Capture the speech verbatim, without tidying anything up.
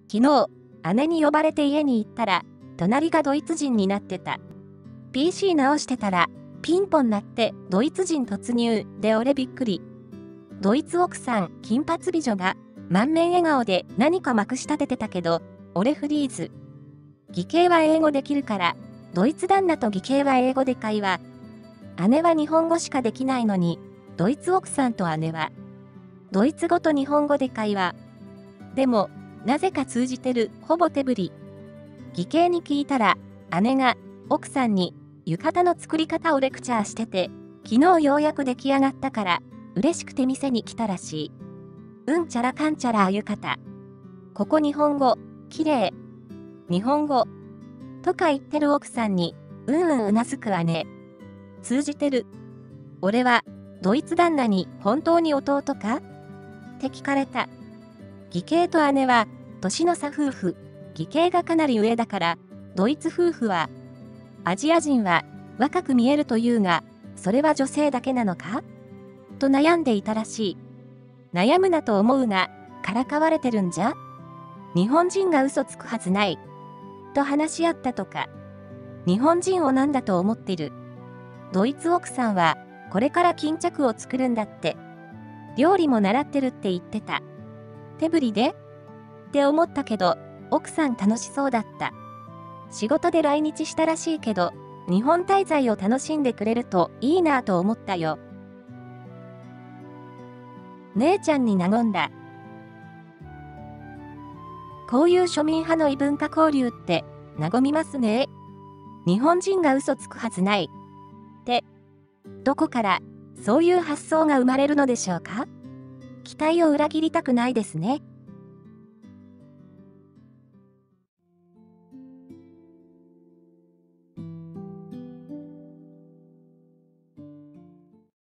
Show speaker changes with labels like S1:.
S1: 昨日、姉に呼ばれて家に行ったら、隣がドイツ人になってた。ピーシー 直してたら、ピンポン鳴ってドイツ人突入で俺びっくり。ドイツ奥さん、金髪美女が満面笑顔で何かまくし立ててたけど、俺フリーズ。義兄は英語できるから、ドイツ旦那と義兄は英語で会話。姉は日本語しかできないのに、ドイツ奥さんと姉は、ドイツ語と日本語で会話。でも、なぜか通じてる、ほぼ手振り。義兄に聞いたら、姉が奥さんに浴衣の作り方をレクチャーしてて、昨日ようやく出来上がったから、嬉しくて店に来たらしい。うんちゃらかんちゃら浴衣。ここ日本語、綺麗。日本語。とか言ってる奥さんに、うんうんうなずく姉。通じてる。俺は、ドイツ旦那に本当に弟かって聞かれた。義兄と姉は、年の差夫婦。義兄がかなり上だから、ドイツ夫婦は、アジア人は若く見えるというが、それは女性だけなのかと悩んでいたらしい。悩むなと思うな、からかわれてるんじゃ日本人が嘘つくはずない。と話し合ったとか。日本人を何だと思ってる。ドイツ奥さんは、これから巾着を作るんだって。料理も習ってるって言ってた。手振りでって思ったけど、奥さん楽しそうだった。仕事で来日したらしいけど、日本滞在を楽しんでくれるといいなぁと思ったよ。姉ちゃんに和んだ。こういう庶民派の異文化交流って和みますね。日本人が嘘つくはずない。って、どこからそういう発想が生まれるのでしょうか？期待を裏切りたくないですね。